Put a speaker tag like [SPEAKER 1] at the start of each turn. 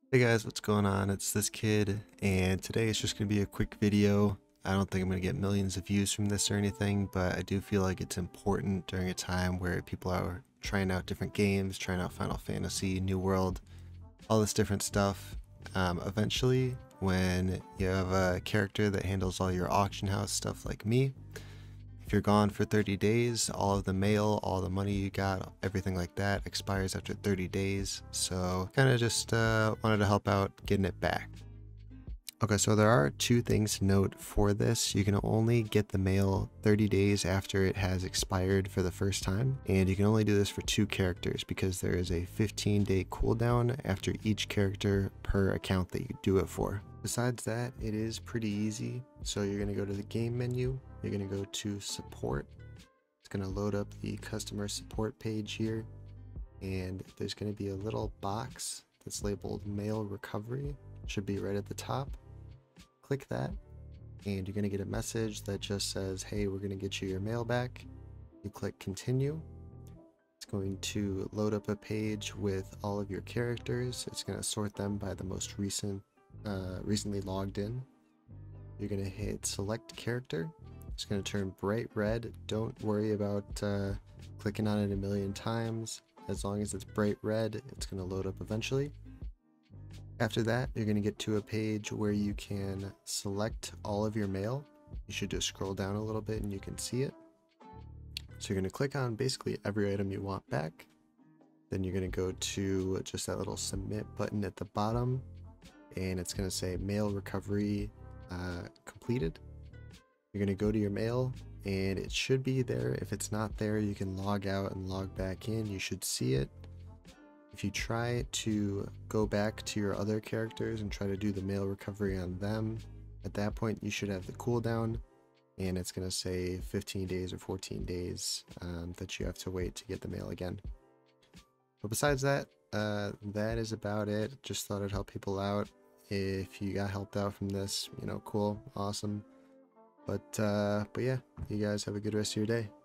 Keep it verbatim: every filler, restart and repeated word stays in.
[SPEAKER 1] Hey guys, what's going on? It's this kid, and today it's just going to be a quick video. I don't think I'm going to get millions of views from this or anything, but I do feel like it's important during a time where people are trying out different games, trying out Final Fantasy, New World, all this different stuff. Um, eventually, when you have a character that handles all your auction house stuff like me, if you're gone for thirty days, all of the mail, all the money you got, everything like that expires after thirty days. So kind of just uh, wanted to help out getting it back. Okay, so there are two things to note for this. You can only get the mail thirty days after it has expired for the first time, and you can only do this for two characters because there is a fifteen day cooldown after each character per account that you do it for. Besides that, it is pretty easy. So you're going to go to the game menu, you're going to go to support. It's going to load up the customer support page here, and there's going to be a little box that's labeled mail recovery. It should be right at the top. Click that, and you're going to get a message that just says, hey, we're going to get you your mail back. You click continue. It's going to load up a page with all of your characters. It's going to sort them by the most recent, uh, recently logged in. You're going to hit select character. It's going to turn bright red. Don't worry about uh, clicking on it a million times. As long as it's bright red, it's going to load up eventually. After that, you're going to get to a page where you can select all of your mail. You should just scroll down a little bit and you can see it. So you're going to click on basically every item you want back. Then you're going to go to just that little submit button at the bottom, and it's going to say mail recovery uh, completed. You're going to go to your mail, and it should be there. If it's not there, you can log out and log back in. You should see it. If you try to go back to your other characters and try to do the mail recovery on them, at that point you should have the cooldown, and it's going to say fifteen days or fourteen days um, that you have to wait to get the mail again. But besides that, uh, that is about it. Just thought I'd help people out. If you got helped out from this, you know, cool, awesome. But, uh, but yeah, you guys have a good rest of your day.